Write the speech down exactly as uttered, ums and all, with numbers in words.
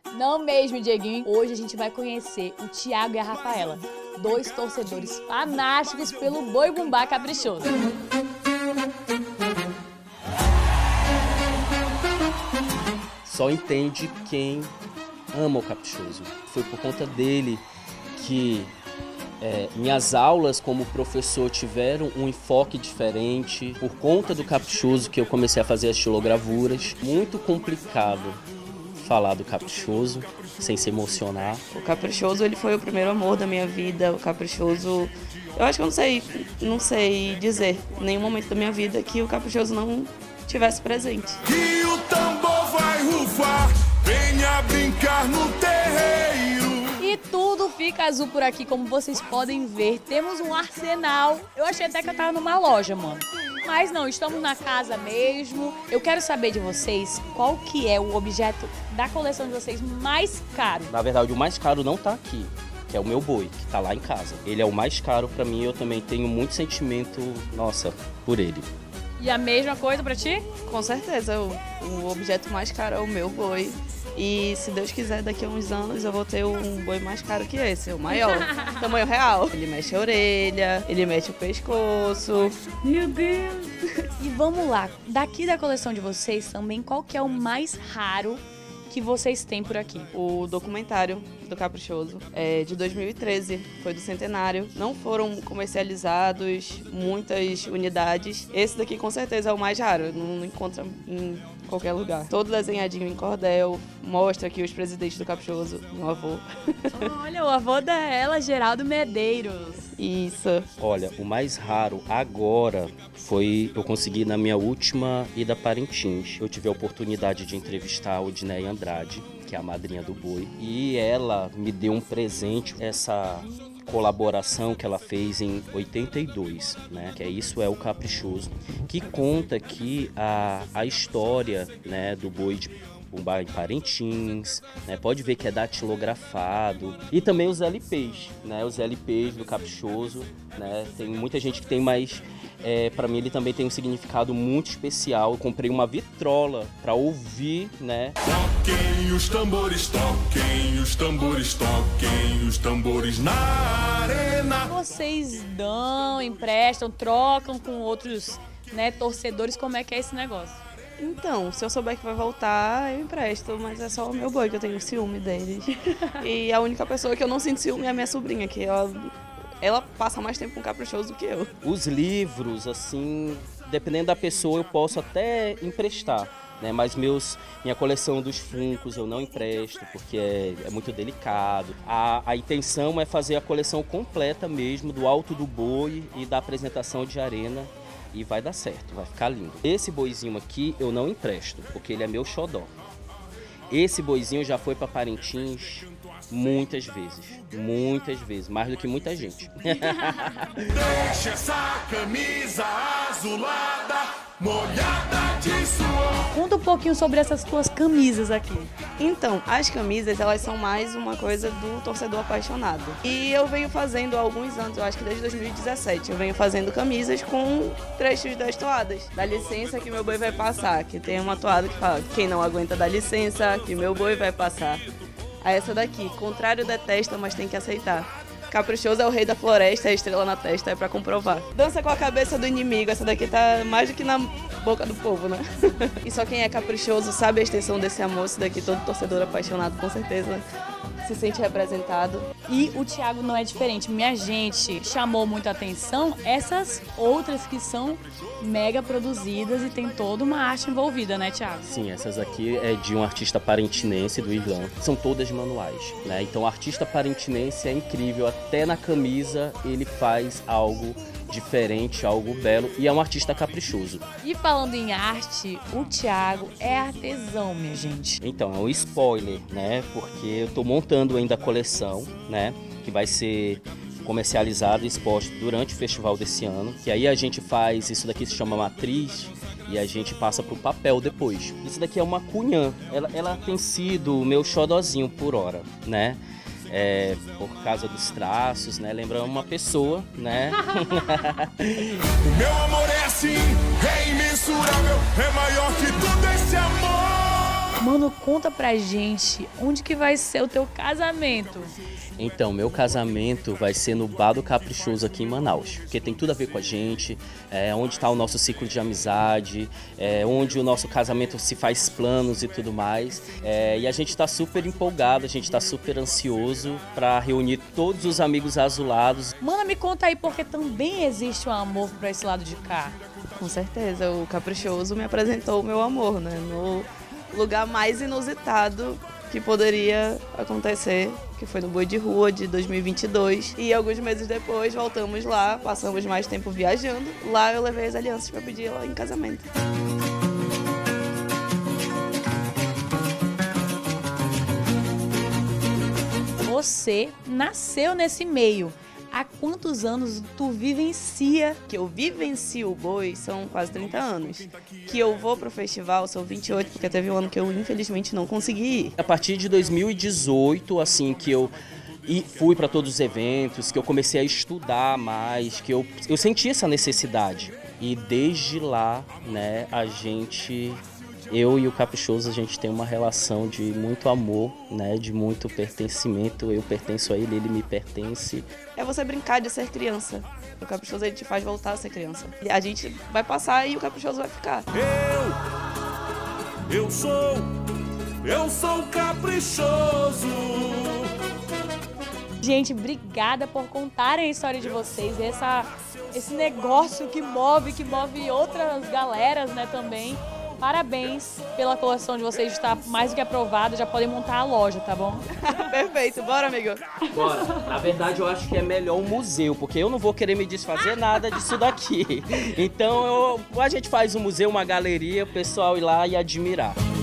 Não mesmo, Dieguinho? Hoje a gente vai conhecer o Thiago e a Rafaela, dois torcedores fanáticos pelo Boi Bumbá Caprichoso. Só entende quem ama o Caprichoso. Foi por conta dele que é, minhas aulas como professor tiveram um enfoque diferente. Por conta do Caprichoso que eu comecei a fazer as estilogravuras. Muito complicado falar do Caprichoso sem se emocionar. O Caprichoso, ele foi o primeiro amor da minha vida. O Caprichoso, eu acho que eu não sei, não sei dizer em nenhum momento da minha vida que o Caprichoso não tivesse presente. E o tambor vai rufar, venha brincar no terreiro. E tudo fica azul por aqui, como vocês podem ver. Temos um arsenal. Eu achei até que eu tava numa loja, mano. Mas não, estamos na casa mesmo. Eu quero saber de vocês qual que é o objeto da coleção de vocês mais caro. Na verdade, o mais caro não tá aqui, que é o meu boi, que tá lá em casa. Ele é o mais caro pra mim, eu também tenho muito sentimento, nossa, por ele. E a mesma coisa pra ti? Com certeza, o, o objeto mais caro é o meu boi. E se Deus quiser, daqui a uns anos eu vou ter um boi mais caro que esse, o maior, tamanho real. Ele mexe a orelha, ele mexe o pescoço. Meu Deus! E vamos lá, daqui da coleção de vocês também, qual que é o mais raro que vocês têm por aqui? O documentário do Caprichoso é de dois mil e treze, foi do centenário. Não foram comercializados muitas unidades. Esse daqui com certeza é o mais raro, não encontra em qualquer lugar. Todo desenhadinho em cordel, mostra aqui os presidentes do Caprichoso, meu avô. Olha, o avô dela, Geraldo Medeiros. Isso. Olha, o mais raro agora foi eu consegui na minha última ida a Parintins. Eu tive a oportunidade de entrevistar a Odneia Andrade, que é a madrinha do boi, e ela me deu um presente, essa colaboração que ela fez em oitenta e dois, né? Que é Isso é o Caprichoso, que conta aqui a, a história, né, do boi de Bumbá em Parintins, né? Pode ver que é datilografado. E também os L Pês, né? Os L Pês do Caprichoso, né? Tem muita gente que tem mais... É, para mim ele também tem um significado muito especial. Eu comprei uma vitrola para ouvir, né? Toquem os tambores, toquem os tambores, toquem os tambores na arena. Vocês dão, emprestam, trocam com outros, né, torcedores, como é que é esse negócio? Então, se eu souber que vai voltar, eu empresto, mas é só o meu boi que eu tenho ciúme deles. E a única pessoa que eu não sinto ciúme é a minha sobrinha, que ela, ela passa mais tempo com o Caprichoso do que eu. Os livros, assim, dependendo da pessoa, eu posso até emprestar, né? Mas meus, minha coleção dos Funkos eu não empresto, porque é, é muito delicado. A, a intenção é fazer a coleção completa mesmo, do Alto do Boi e da apresentação de arena. E vai dar certo, vai ficar lindo. Esse boizinho aqui eu não empresto, porque ele é meu xodó. Esse boizinho já foi para Parintins muitas vezes, muitas vezes, mais do que muita gente. Deixa essa camisa azulada, molhada de suor. Conta um pouquinho sobre essas tuas camisas aqui. Então, as camisas, elas são mais uma coisa do torcedor apaixonado. E eu venho fazendo há alguns anos, eu acho que desde dois mil e dezessete, eu venho fazendo camisas com trechos das toadas. Dá licença que meu boi vai passar, que tem uma toada que fala, quem não aguenta dá licença, que meu boi vai passar. A essa daqui, contrário detesta, mas tem que aceitar. Caprichoso é o rei da floresta, a estrela na testa, é pra comprovar. Dança com a cabeça do inimigo, essa daqui tá mais do que na boca do povo, né? E só quem é caprichoso sabe a extensão desse amor, isso daqui todo torcedor apaixonado com certeza se sente representado. E o Thiago não é diferente. Minha gente, chamou muita atenção essas outras que são mega produzidas e tem toda uma arte envolvida, né, Thiago? Sim, essas aqui é de um artista parintinense do Irlão. São todas manuais, né? Então o artista parintinense é incrível. Até na camisa ele faz algo diferente, algo belo, e é um artista caprichoso. E falando em arte, o Thiago é artesão, minha gente. Então, é um spoiler, né? Porque eu tô montando ainda a coleção, né? Que vai ser comercializado e exposto durante o festival desse ano. Que aí a gente faz, isso daqui se chama matriz, e a gente passa pro papel depois. Isso daqui é uma cunhã. Ela, ela tem sido o meu xodozinho por hora, né? É, por causa dos traços, né? Lembra uma pessoa, né? O meu amor é assim, é imensurável, é maior que tudo esse amor. Mano, conta pra gente onde que vai ser o teu casamento. Então, meu casamento vai ser no Bar do Caprichoso aqui em Manaus, porque tem tudo a ver com a gente, é onde está o nosso ciclo de amizade, é onde o nosso casamento se faz planos e tudo mais. É, e a gente está super empolgado, a gente está super ansioso para reunir todos os amigos azulados. Mano, me conta aí, porque também existe um amor pra esse lado de cá. Com certeza, o Caprichoso me apresentou o meu amor, né? No lugar mais inusitado que poderia acontecer, que foi no Boi de Rua de dois mil e vinte e dois. E alguns meses depois voltamos lá, passamos mais tempo viajando. Lá eu levei as alianças para pedir ela em casamento. Você nasceu nesse meio. Há quantos anos tu vivencia? Que eu vivencio o boi são quase trinta anos. Que eu vou pro festival são vinte e oito, porque teve um ano que eu infelizmente não consegui ir. A partir de dois mil e dezoito, assim, que eu e fui para todos os eventos, que eu comecei a estudar mais, que eu, eu senti essa necessidade. E desde lá, né, a gente... Eu e o Caprichoso, a gente tem uma relação de muito amor, né, de muito pertencimento. Eu pertenço a ele, ele me pertence. É você brincar de ser criança. O Caprichoso, ele te faz voltar a ser criança. A gente vai passar e o Caprichoso vai ficar. Eu, eu sou, eu sou caprichoso. Gente, obrigada por contarem a história de vocês. Essa, esse negócio que move, que move outras galeras, né, também. Parabéns pela coleção de vocês, está mais do que aprovada, já podem montar a loja, tá bom? Perfeito, bora, amigo. Bora. Na verdade, eu acho que é melhor um museu, porque eu não vou querer me desfazer nada disso daqui. Então, eu, a gente faz um museu, uma galeria, o pessoal ir lá e admirar.